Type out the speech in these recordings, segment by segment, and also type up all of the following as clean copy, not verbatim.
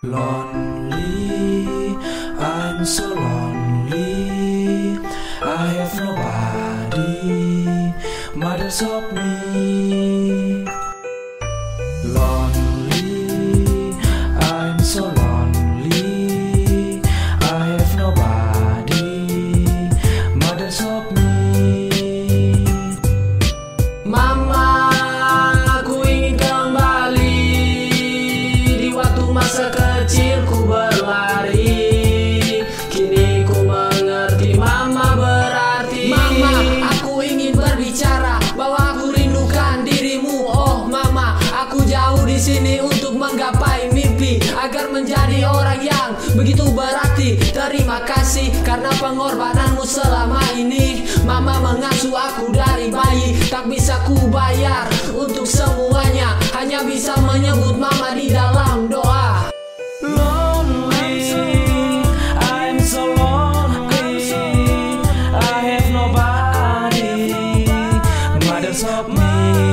Lonely, I'm so lonely. I have nobody, mothers of me. Lonely, I'm so lonely. I have nobody, mothers of me. Mama, aku ingin kembali di waktu masa kecilku berlari. Kini ku mengerti mama berarti. Mama, aku ingin berbicara bahwa aku rindukan dirimu. Oh mama, aku jauh di sini untuk menggapai mimpi agar menjadi orang yang begitu berarti. Terima kasih karena pengorbananmu selama ini. Mama mengasuh aku dari bayi, tak bisa ku bayar untuk semuanya. Hanya bisa menyebut mama di dalam doa. Lonely, I'm so lonely. I have nobody, mothers of me.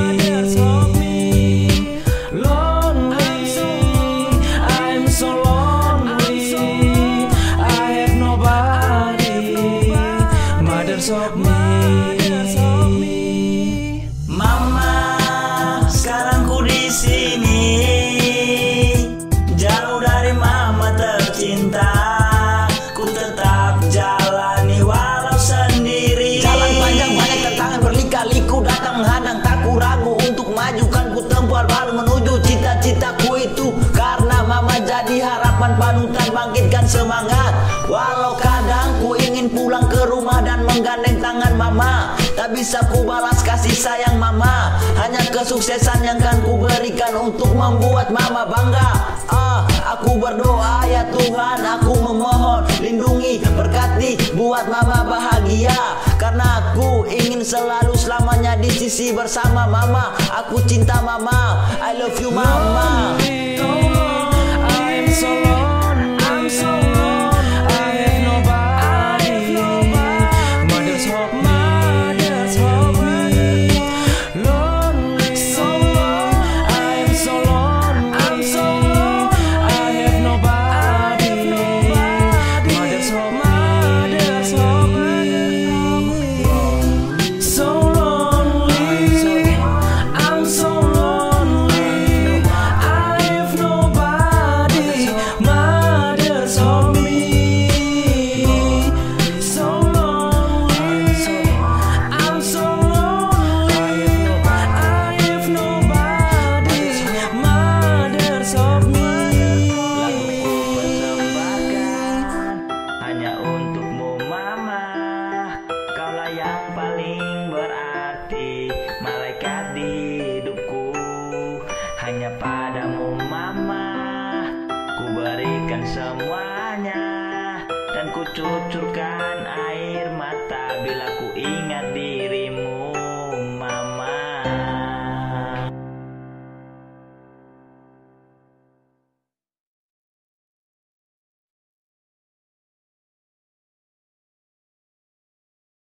Lonely, I'm so lonely. I have nobody, mothers of me. Mama, sekarang ku di sini, jauh dari mama tercinta. Ku tetap jalani walau sendiri. Jalan panjang banyak tantangan berlika-liku datang menghadang, tak ku ragu untuk majukan ku tempuh baru menuju cita-citaku itu. Karena mama jadi harapan panutan bangkitkan semangat. Walau kadang ku ingin pulang ke rumah dan menggandeng tangan mama, tak bisa ku balas kasih sayang mama. Hanya kesuksesan yang kan ku berikan untuk membuat mama bangga. Aku berdoa ya Tuhan, aku memohon lindungi, berkati, buat mama bahagia. Karena aku ingin selalu selamanya di sisi bersama mama. Aku cinta mama, I love you mama.